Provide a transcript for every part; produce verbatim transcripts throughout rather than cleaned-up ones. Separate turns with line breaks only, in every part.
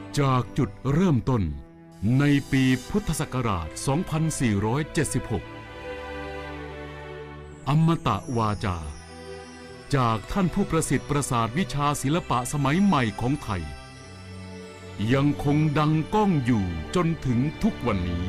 จากจุดเริ่มต้นในปีพุทธศักราช สองพันสี่ร้อยเจ็ดสิบหก อมตะวาจาจากท่านผู้ประสิทธิ์ประสาทวิชาศิลปะสมัยใหม่ของไทยยังคงดังก้องอยู่จนถึงทุกวันนี้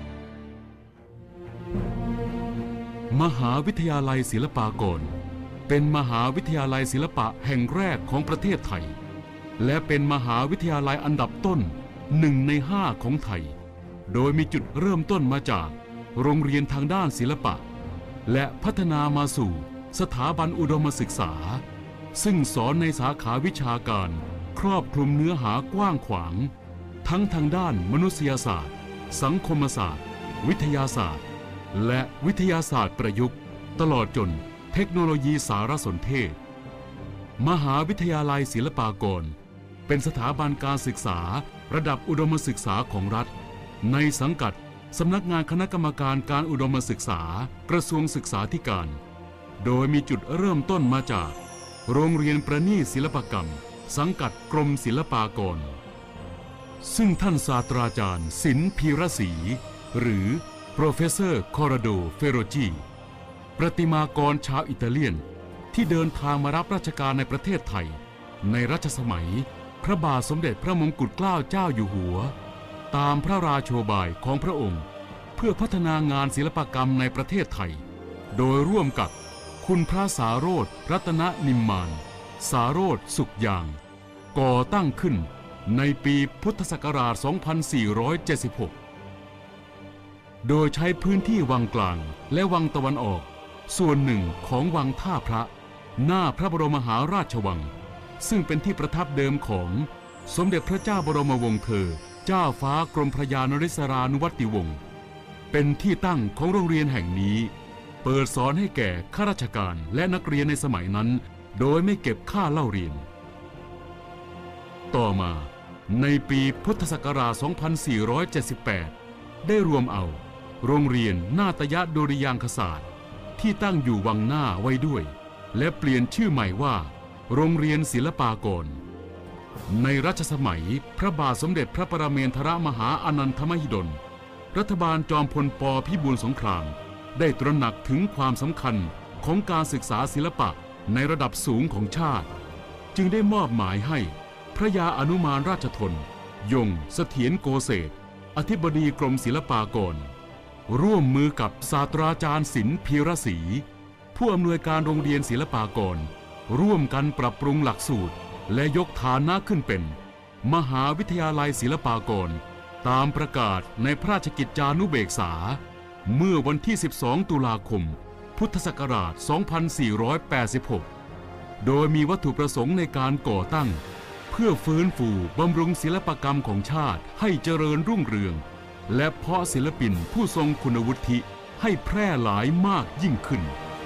มหาวิทยาลัยศิลปากรเป็นมหาวิทยาลัยศิลปะแห่งแรกของประเทศไทยและเป็นมหาวิทยาลัยอันดับต้นหนึ่งในห้าของไทยโดยมีจุดเริ่มต้นมาจากโรงเรียนทางด้านศิลปะและพัฒนามาสู่สถาบันอุดมศึกษาซึ่งสอนในสาขาวิชาการครอบคลุมเนื้อหากว้างขวางทั้งทางด้านมนุษยศาสตร์สังคมศาสตร์วิทยาศาสตร์และวิทยาศาสตร์ประยุกต์ตลอดจนเทคโนโลยีสารสนเทศมหาวิทยาลัยศิลปากรเป็นสถาบันการศึกษาระดับอุดมศึกษาของรัฐในสังกัดสำนักงานคณะกรรมการการอุดมศึกษากระทรวงศึกษาธิการโดยมีจุดเริ่มต้นมาจากโรงเรียนประณีตศิลปกรรมสังกัดกรมศิลปากรซึ่งท่านศาสตราจารย์ศิลป์พีระศรีหรือ Professor Corrado Ferrucci ประติมากรชาวอิตาเลียนที่เดินทางมารับราชการในประเทศไทยในรัชสมัยพระบาทสมเด็จพระมงกุฎเกล้าเจ้าอยู่หัวตามพระราโชบายของพระองค์เพื่อพัฒนางานศิลปกรรมในประเทศไทยโดยร่วมกับคุณพระสาโรจน์รัตนนิมมานสาโรจน์สุขยางก่อตั้งขึ้นในปีพุทธศักราช สองพันสี่ร้อยเจ็ดสิบหก โดยใช้พื้นที่วังกลางและวังตะวันออกส่วนหนึ่งของวังท่าพระหน้าพระบรมมหาราชวังซึ่งเป็นที่ประทับเดิมของสมเด็จพระเจ้าบรมวงศ์เธอเจ้าฟ้ากรมพระยานริศรานุวัติวงศ์เป็นที่ตั้งของโรงเรียนแห่งนี้เปิดสอนให้แก่ข้าราชการและนักเรียนในสมัยนั้นโดยไม่เก็บค่าเล่าเรียนต่อมาในปีพุทธศักราช สองพันสี่ร้อยเจ็ดสิบแปด ได้รวมเอาโรงเรียนนาตยดุริยางคศาสตร์ที่ตั้งอยู่วังหน้าไว้ด้วยและเปลี่ยนชื่อใหม่ว่าโรงเรียนศิลปากรในรัชสมัยพระบาทสมเด็จพระปรเมนทรมหาอนันทมหิดลรัฐบาลจอมพลป.พิบูลสงครามได้ตระหนักถึงความสำคัญของการศึกษาศิลปะในระดับสูงของชาติจึงได้มอบหมายให้พระยาอนุมานราชทนยงเสถียรโกเศษอธิบดีกรมศิลปากรร่วมมือกับศาสตราจารย์ศิลป์พีระศรีผู้อำนวยการโรงเรียนศิลปากรร่วมกันปรับปรุงหลักสูตรและยกฐานะขึ้นเป็นมหาวิทยาลัยศิลปากรตามประกาศในพระราชกิจจานุเบกษาเมื่อวันที่ สิบสอง ตุลาคม พุทธศักราช สองพันสี่ร้อยแปดสิบหก โดยมีวัตถุประสงค์ในการก่อตั้งเพื่อฟื้นฟูบำรุงศิลปกรรมของชาติให้เจริญรุ่งเรืองและเพาะศิลปินผู้ทรงคุณวุฒิให้แพร่หลายมากยิ่งขึ้น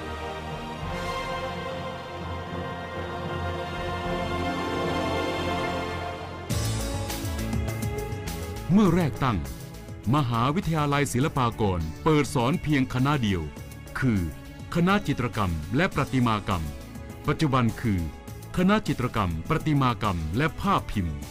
เมื่อแรกตั้งมหาวิทยาลัยศิลปากรเปิดสอนเพียงคณะเดียวคือคณะจิตรกรรมและประติมากรรมปัจจุบันคือคณะจิตรกรรมประติมากรรมและภาพพิมพ์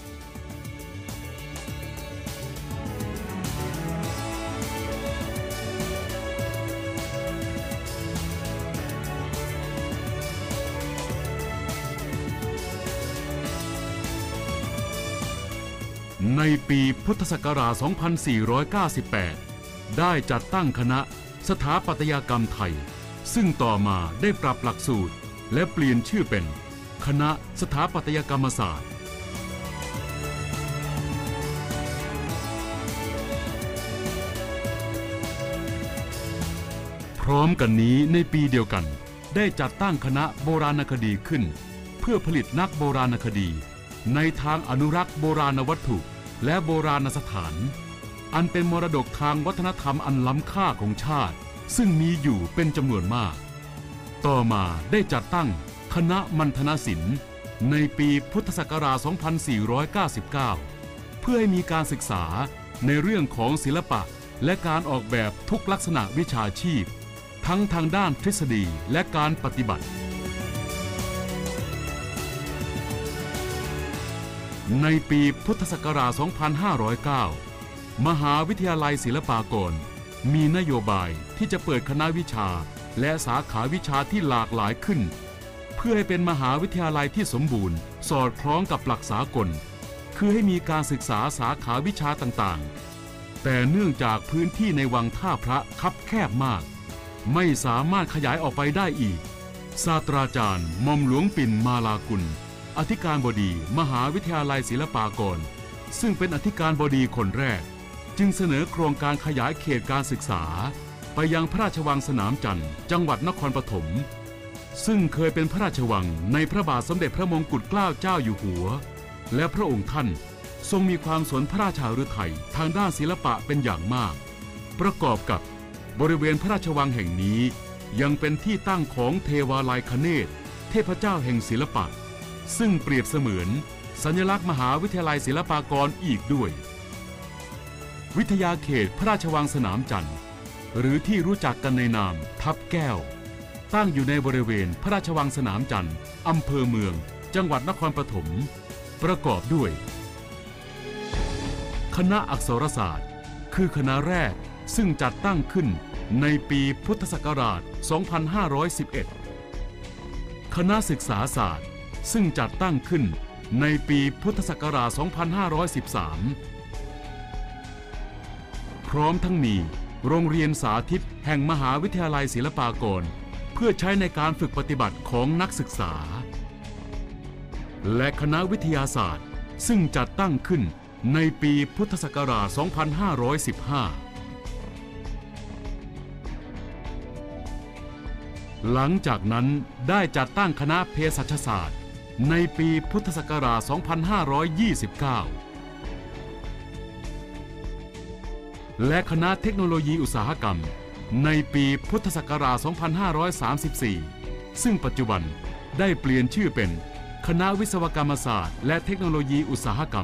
ในปีพุทธศักราช สองพันสี่ร้อยเก้าสิบแปด ได้จัดตั้งคณะสถาปัตยกรรมไทยซึ่งต่อมาได้ปรับหลักสูตรและเปลี่ยนชื่อเป็นคณะสถาปัตยกรรมศาสตร์พร้อมกันนี้ในปีเดียวกันได้จัดตั้งคณะโบราณคดีขึ้นเพื่อผลิตนักโบราณคดีในทางอนุรักษ์โบราณวัตถุและโบราณสถานอันเป็นมรดกทางวัฒนธรรมอันล้ำค่าของชาติซึ่งมีอยู่เป็นจำนวนมากต่อมาได้จัดตั้งคณะมัณฑนศิลป์ในปีพุทธศักราช สองพันสี่ร้อยเก้าสิบเก้า เพื่อให้มีการศึกษาในเรื่องของศิลปะและการออกแบบทุกลักษณะวิชาชีพทั้งทางด้านทฤษฎีและการปฏิบัติในปีพุทธศักราช สองพันห้าร้อยเก้า มหาวิทยาลัยศิลปากรมีนโยบายที่จะเปิดคณะวิชาและสาขาวิชาที่หลากหลายขึ้นเพื่อให้เป็นมหาวิทยาลัยที่สมบูรณ์สอดคล้องกับหลักสากลคือให้มีการศึกษาสาขาวิชาต่างๆแต่เนื่องจากพื้นที่ในวังท่าพระคับแคบมากไม่สามารถขยายออกไปได้อีกศาสตราจารย์หม่อมหลวงปิ่นมาลากุลอธิการบดีมหาวิทยาลัยศิลปากรซึ่งเป็นอธิการบดีคนแรกจึงเสนอโครงการขยายเขตการศึกษาไปยังพระราชวังสนามจันทร์จังหวัดนครปฐมซึ่งเคยเป็นพระราชวังในพระบาทสมเด็จพระมงกุฎเกล้าเจ้าอยู่หัวและพระองค์ท่านทรงมีความสนพระราชฤทัยทางด้านศิลปะเป็นอย่างมากประกอบกับบริเวณพระราชวังแห่งนี้ยังเป็นที่ตั้งของเทวาลัยคเนศเทพเจ้าแห่งศิลปะซึ่งเปรียบเสมือนสัญลักษณ์มหาวิทยาลัยศิลปากรอีกด้วยวิทยาเขตพระราชวังสนามจันทร์หรือที่รู้จักกันในนามทับแก้วตั้งอยู่ในบริเวณพระราชวังสนามจันทร์อำเภอเมืองจังหวัดนครปฐมประกอบด้วยคณะอักษรศาสตร์คือคณะแรกซึ่งจัดตั้งขึ้นในปีพุทธศักราช สองพันห้าร้อยสิบเอ็ด คณะศึกษาศาสตร์ซึ่งจัดตั้งขึ้นในปีพุทธศักราช สองพันห้าร้อยสิบสาม พร้อมทั้งมีโรงเรียนสาธิตแห่งมหาวิทยาลัยศิลปากรเพื่อใช้ในการฝึกปฏิบัติของนักศึกษาและคณะวิทยาศาสตร์ซึ่งจัดตั้งขึ้นในปีพุทธศักราช สองพันห้าร้อยสิบห้า หลังจากนั้นได้จัดตั้งคณะเภสัชศาสตร์ในปีพุทธศักราช สองพันห้าร้อยยี่สิบเก้า และคณะเทคโนโลยีอุตสาหกรรมในปีพุทธศักราช สองพันห้าร้อยสามสิบสี่ ซึ่งปัจจุบันได้เปลี่ยนชื่อเป็นคณะวิศวกรรมศาสตร์และเทคโนโลยีอุตสาหกรรม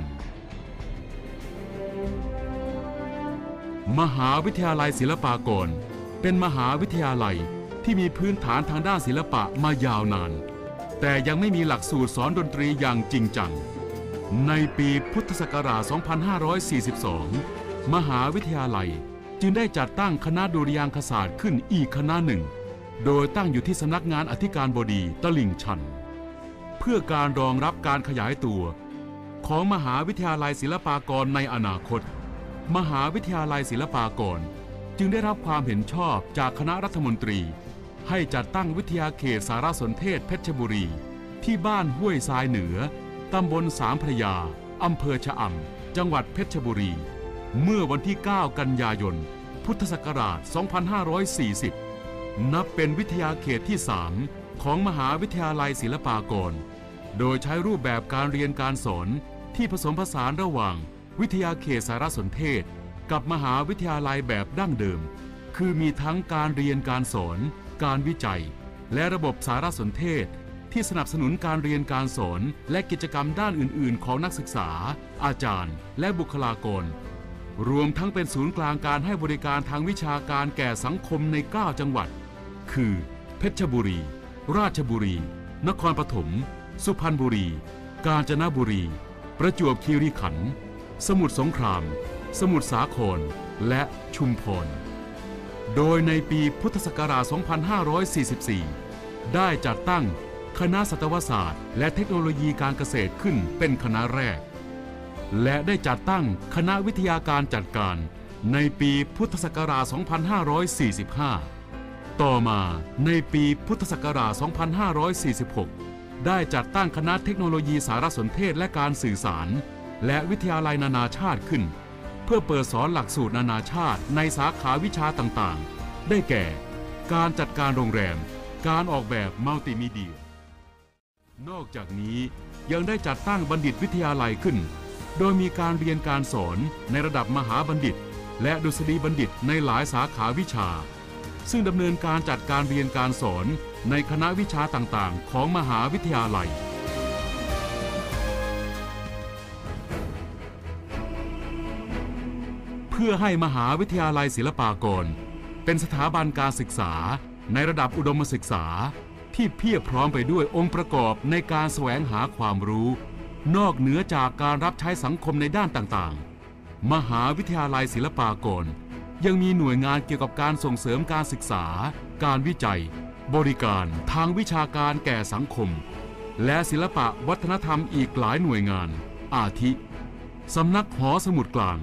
มหาวิทยาลัยศิลปากรเป็นมหาวิทยาลัยที่มีพื้นฐานทางด้านศิลปะมายาวนานแต่ยังไม่มีหลักสูตรสอนดนตรีอย่างจริงจังในปีพุทธศักราช สองพันห้าร้อยสี่สิบสอง มหาวิทยาลัยจึงได้จัดตั้งคณะดุริยางคศาสตร์ขึ้นอีกคณะหนึ่งโดยตั้งอยู่ที่สำนักงานอธิการบดีตลิ่งชันเพื่อการรองรับการขยายตัวของมหาวิทยาลัยศิลปากรในอนาคตมหาวิทยาลัยศิลปากรจึงได้รับความเห็นชอบจากคณะรัฐมนตรีให้จัดตั้งวิทยาเขตสารสนเทศเพชรบุรีที่บ้านห้วยทรายเหนือตำบลสามพระยาอำเภอชะอำจังหวัดเพชรบุรีเมื่อวันที่ เก้า กันยายน พุทธศักราช สองพันห้าร้อยสี่สิบ นับเป็นวิทยาเขตที่ สาม ของมหาวิทยาลัยศิลปากรโดยใช้รูปแบบการเรียนการสอนที่ผสมผสานระหว่างวิทยาเขตสารสนเทศกับมหาวิทยาลัยแบบดั้งเดิมคือมีทั้งการเรียนการสอนการวิจัยและระบบสารสนเทศที่สนับสนุนการเรียนการสอนและกิจกรรมด้านอื่นๆของนักศึกษาอาจารย์และบุคลากรรวมทั้งเป็นศูนย์กลางการให้บริการทางวิชาการแก่สังคมในเก้าจังหวัดคือเพชรบุรีราชบุรีนครปฐมสุพรรณบุรีกาญจนบุรีประจวบคีรีขันธ์สมุทรสงครามสมุทรสาครและชุมพรโดยในปีพุทธศักราช สองพันห้าร้อยสี่สิบสี่ ได้จัดตั้งคณะสัตวศาสตร์และเทคโนโลยีการเกษตรขึ้นเป็นคณะแรกและได้จัดตั้งคณะวิทยาการจัดการในปีพุทธศักราช สองพันห้าร้อยสี่สิบห้า ต่อมาในปีพุทธศักราช สองพันห้าร้อยสี่สิบหก ได้จัดตั้งคณะเทคโนโลยีสารสนเทศและการสื่อสารและวิทยาลัยนานาชาติขึ้นเพื่อเปิดสอนหลักสูตรนานาชาติในสาขาวิชาต่างๆได้แก่การจัดการโรงแรมการออกแบบมัลติมีเดียนอกจากนี้ยังได้จัดตั้งบัณฑิตวิทยาลัยขึ้นโดยมีการเรียนการสอนในระดับมหาบัณฑิตและดุษฎีบัณฑิตในหลายสาขาวิชาซึ่งดำเนินการจัดการเรียนการสอนในคณะวิชาต่างๆของมหาวิทยาลัยเพื่อให้มหาวิทยาลัยศิลปากรเป็นสถาบันการศึกษาในระดับอุดมศึกษาที่เพียบพร้อมไปด้วยองค์ประกอบในการแสวงหาความรู้นอกเหนือจากการรับใช้สังคมในด้านต่างๆมหาวิทยาลัยศิลปากรยังมีหน่วยงานเกี่ยวกับการส่งเสริมการศึกษาการวิจัยบริการทางวิชาการแก่สังคมและศิลปะวัฒนธรรมอีกหลายหน่วยงานอาทิสำนักหอสมุดกลาง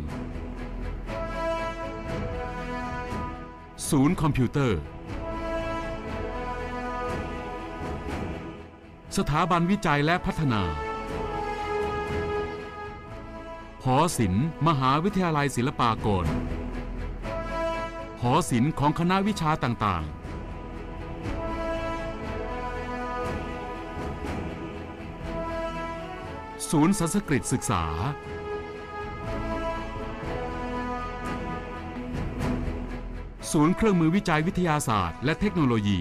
ศูนย์คอมพิวเตอร์สถาบันวิจัยและพัฒนาหอศิลป์มหาวิทยาลัยศิลปากรหอศิลป์ของคณะวิชาต่างๆศูนย์สันสกฤตศึกษาศูนย์เครื่องมือวิจัยวิทยาศาสตร์และเทคโนโลยี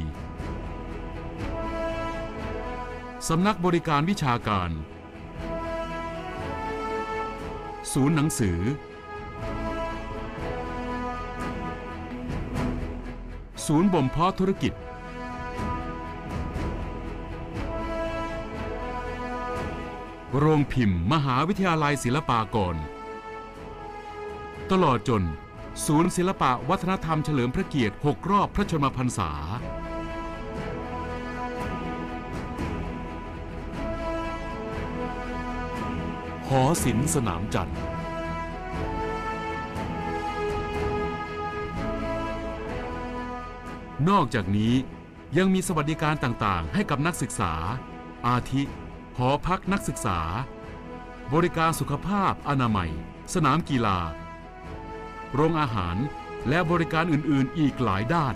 สำนักบริการวิชาการศูนย์หนังสือศูนย์บ่มเพาะธุรกิจโรงพิมพ์มหาวิทยาลัยศิลปากรตลอดจนศูนย์ศิลปะวัฒนธรรมเฉลิมพระเกียรติหกรอบพระชนมพรรษาหอศิลป์สนามจันทร์นอกจากนี้ยังมีสวัสดิการต่างๆให้กับนักศึกษาอาทิหอพักนักศึกษาบริการสุขภาพอนามัยสนามกีฬาโรงอาหารและบริการอื่นๆอีกหลายด้าน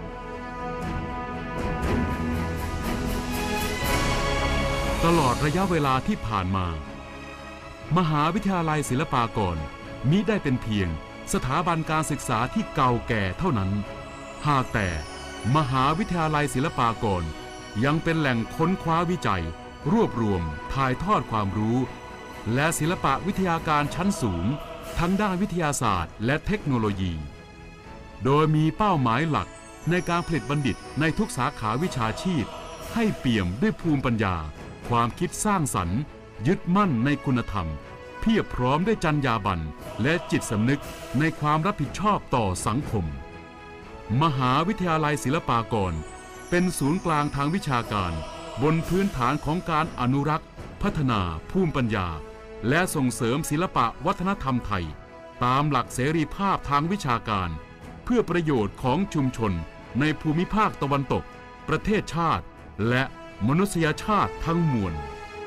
ตลอดระยะเวลาที่ผ่านมามหาวิทยาลัยศิลปากรมิได้เป็นเพียงสถาบันการศึกษาที่เก่าแก่เท่านั้นหากแต่มหาวิทยาลัยศิลปากรยังเป็นแหล่งค้นคว้าวิจัยรวบรวมถ่ายทอดความรู้และศิลปะวิทยาการชั้นสูงทั้งด้านวิทยาศาสตร์และเทคโนโลยีโดยมีเป้าหมายหลักในการผลิตบัณฑิตในทุกสาขาวิชาชีพให้เปี่ยมด้วยภูมิปัญญาความคิดสร้างสรรค์ยึดมั่นในคุณธรรมเพียบพร้อมด้วยจรรยาบรรณและจิตสำนึกในความรับผิดชอบต่อสังคมมหาวิทยาลัยศิลปากรเป็นศูนย์กลางทางวิชาการบนพื้นฐานของการอนุรักษ์พัฒนาภูมิปัญญาและส่งเสริมศิลปะวัฒนธรรมไทยตามหลักเสรีภาพทางวิชาการเพื่อประโยชน์ของชุมชนในภูมิภาคตะวันตกประเทศชาติและมนุษยชาติทั้งมวล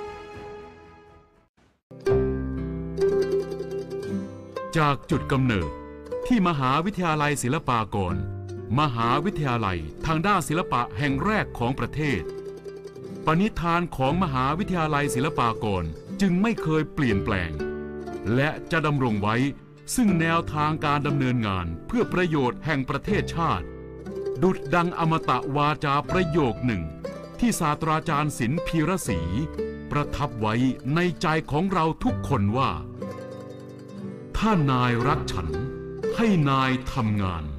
จากจุดกำเนิดที่มหาวิทยาลัยศิลปากรมหาวิทยาลัยทางด้านศิลปะแห่งแรกของประเทศปณิธานของมหาวิทยาลัยศิลปากรจึงไม่เคยเปลี่ยนแปลงและจะดำรงไว้ซึ่งแนวทางการดำเนินงานเพื่อประโยชน์แห่งประเทศชาติดุจดังอมตะวาจาประโยคหนึ่งที่ศาสตราจารย์ศิลป์พีระศรีประทับไว้ในใจของเราทุกคนว่าถ้านายรักฉันให้นายทำงาน